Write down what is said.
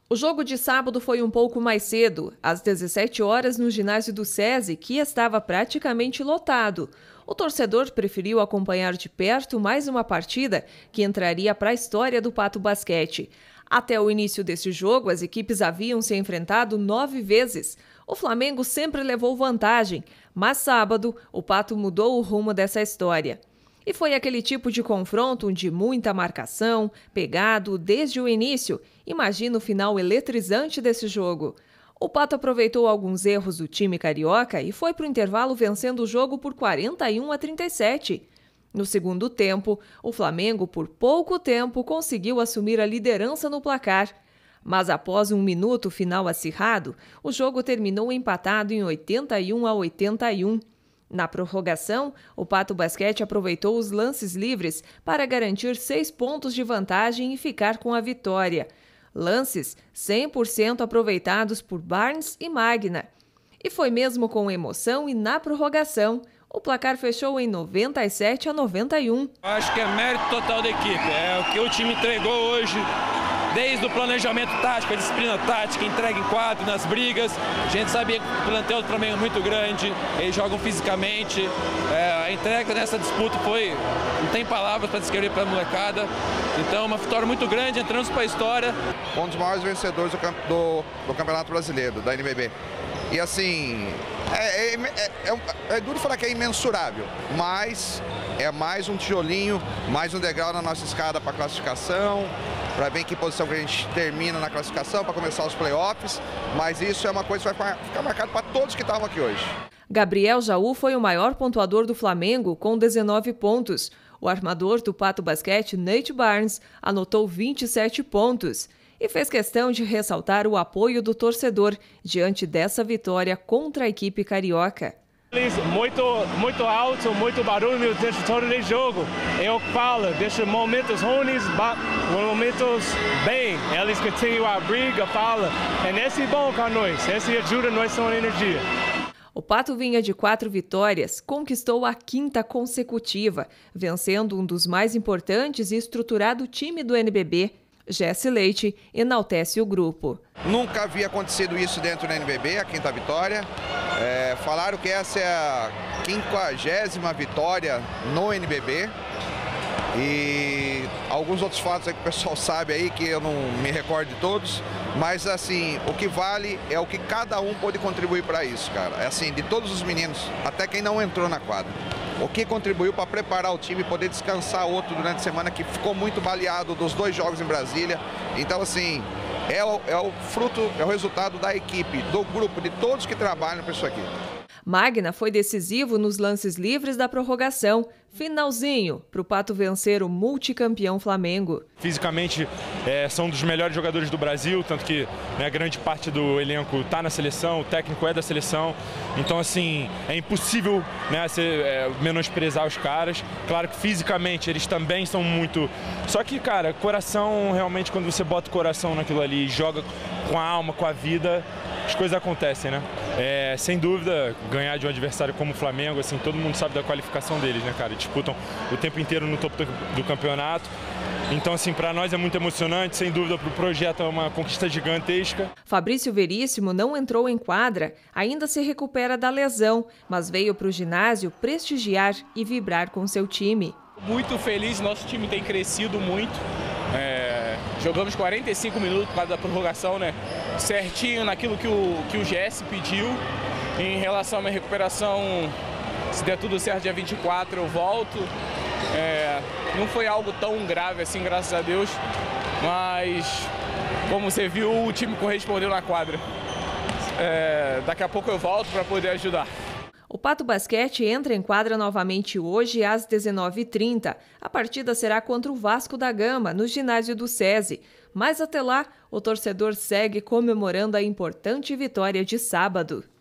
O jogo de sábado foi um pouco mais cedo, às 17 horas no ginásio do SESI, que estava praticamente lotado. O torcedor preferiu acompanhar de perto mais uma partida que entraria para a história do Pato Basquete. Até o início desse jogo, as equipes haviam se enfrentado 9 vezes. O Flamengo sempre levou vantagem, mas sábado o Pato mudou o rumo dessa história. E foi aquele tipo de confronto de muita marcação, pegado desde o início. Imagina o final eletrizante desse jogo. O Pato aproveitou alguns erros do time carioca e foi para o intervalo vencendo o jogo por 41-37. No segundo tempo, o Flamengo, por pouco tempo, conseguiu assumir a liderança no placar. Mas após um minuto final acirrado, o jogo terminou empatado em 81-81. Na prorrogação, o Pato Basquete aproveitou os lances livres para garantir 6 pontos de vantagem e ficar com a vitória. Lances 100% aproveitados por Barnes e Magna. E foi mesmo com emoção e na prorrogação. O placar fechou em 97-91. Acho que é mérito total da equipe. É o que o time entregou hoje. Desde o planejamento tático, a disciplina tática, entrega em quadro, nas brigas. A gente sabia que o plantel do Flamengo é muito grande, eles jogam fisicamente. A entrega nessa disputa foi, não tem palavras para descrever para a molecada. Então, uma vitória muito grande, entramos para a história. Um dos maiores vencedores do Campeonato Brasileiro, da NBB. E assim, é duro falar que é imensurável, mas é mais um tijolinho, mais um degrau na nossa escada para a classificação, para ver em que posição que a gente termina na classificação, para começar os playoffs, mas isso é uma coisa que vai ficar marcado para todos que estavam aqui hoje. Gabriel Jaú foi o maior pontuador do Flamengo, com 19 pontos. O armador do Pato Basquete, Nate Barnes, anotou 27 pontos. E fez questão de ressaltar o apoio do torcedor diante dessa vitória contra a equipe carioca. Muito alto, muito barulho dentro todo o jogo. Eu falo, deixa momentos ruins, momentos bem. Eles continuam a briga, fala. E esse é bom para nós, esse ajuda nós com energia. O Pato vinha de 4 vitórias, conquistou a 5ª consecutiva, vencendo um dos mais importantes e estruturado time do NBB. Jesse Leite enaltece o grupo. Nunca havia acontecido isso dentro da NBB, a 5ª vitória. Falaram que essa é a 50ª vitória no NBB. E alguns outros fatos aí que o pessoal sabe aí, que eu não me recordo de todos. Mas assim, o que vale é o que cada um pode contribuir para isso, cara. É assim, de todos os meninos, até quem não entrou na quadra. O que contribuiu para preparar o time e poder descansar outro durante a semana, que ficou muito baleado dos 2 jogos em Brasília. Então, assim, é o fruto, é o resultado da equipe, do grupo, de todos que trabalham para isso aqui. Magna foi decisivo nos lances livres da prorrogação. Finalzinho para o Pato vencer o multicampeão Flamengo. Fisicamente são dos melhores jogadores do Brasil, tanto que grande parte do elenco está na seleção, o técnico é da seleção. Então assim, é impossível menosprezar os caras. Claro que fisicamente eles também são muito... Só que, cara, coração, realmente quando você bota o coração naquilo ali e joga com a alma, com a vida, as coisas acontecem, né? Sem dúvida, ganhar de um adversário como o Flamengo, assim, todo mundo sabe da qualificação deles, né, cara? Disputam o tempo inteiro no topo do campeonato. Então, assim, para nós é muito emocionante, sem dúvida, para o projeto é uma conquista gigantesca. Fabrício Veríssimo não entrou em quadra, ainda se recupera da lesão, mas veio para o ginásio prestigiar e vibrar com seu time. Muito feliz, nosso time tem crescido muito. Jogamos 45 minutos por causa da prorrogação, né? Certinho naquilo que o Jesse pediu. Em relação à minha recuperação, se der tudo certo, dia 24 eu volto. Não foi algo tão grave assim, graças a Deus. Mas, como você viu, o time correspondeu na quadra. Daqui a pouco eu volto para poder ajudar. O Pato Basquete entra em quadra novamente hoje às 19h30. A partida será contra o Vasco da Gama, no ginásio do SESI. Mas até lá, o torcedor segue comemorando a importante vitória de sábado.